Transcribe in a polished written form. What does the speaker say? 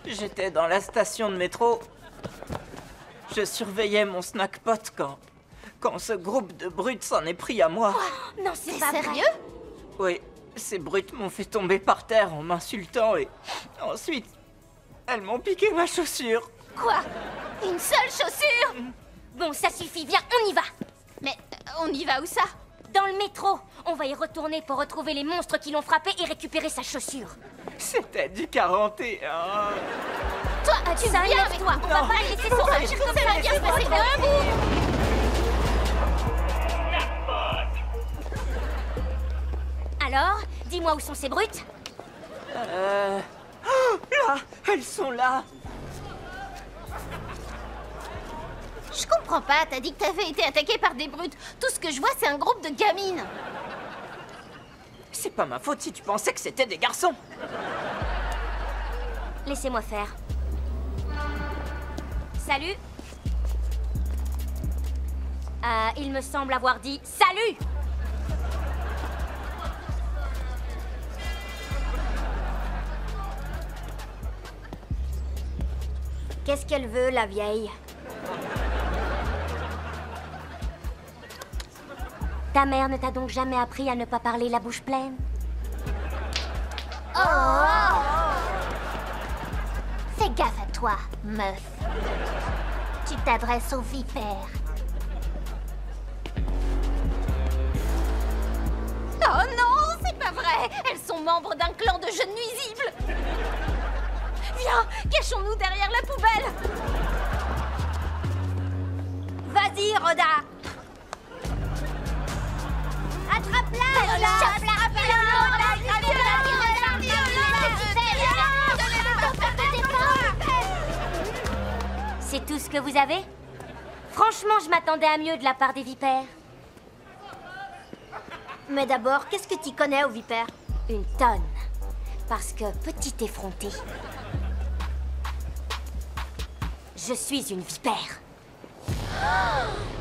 J'étais dans la station de métro. Je surveillais mon snackpot quand ce groupe de brutes s'en est pris à moi. Oh, non, c'est pas sérieux? Oui, ces brutes m'ont fait tomber par terre en m'insultant et ensuite, elles m'ont piqué ma chaussure. Quoi? Une seule chaussure? Bon, ça suffit, viens, on y va. Mais on y va où ça? Dans le métro. On va y retourner pour retrouver les monstres qui l'ont frappé et récupérer sa chaussure. C'était du 41. Toi, tu viens avec toi. On va pas laisser sauvage comme ça. Va bien se passer debout. Alors, dis-moi où sont ces brutes? Là, elles sont là. Je comprends pas, t'as dit que t'avais été attaqué par des brutes. Tout ce que je vois, c'est un groupe de gamines. C'est pas ma faute si tu pensais que c'était des garçons. Laissez-moi faire. Salut. Il me semble avoir dit salut. Qu'est-ce qu'elle veut, la vieille? Ta mère ne t'a donc jamais appris à ne pas parler la bouche pleine? Oh! Fais gaffe à toi, meuf. Tu t'adresses aux vipères. Oh non, c'est pas vrai! Elles sont membres d'un clan de jeunes nuisibles! Viens, cachons-nous derrière la poubelle! Vas-y, Rhoda! Attrape-la, Rhoda! C'est tout ce que vous avez? Franchement, je m'attendais à mieux de la part des vipères. Mais d'abord, qu'est-ce que tu connais aux vipères? Une tonne. Parce que, petit effronté, je suis une vipère.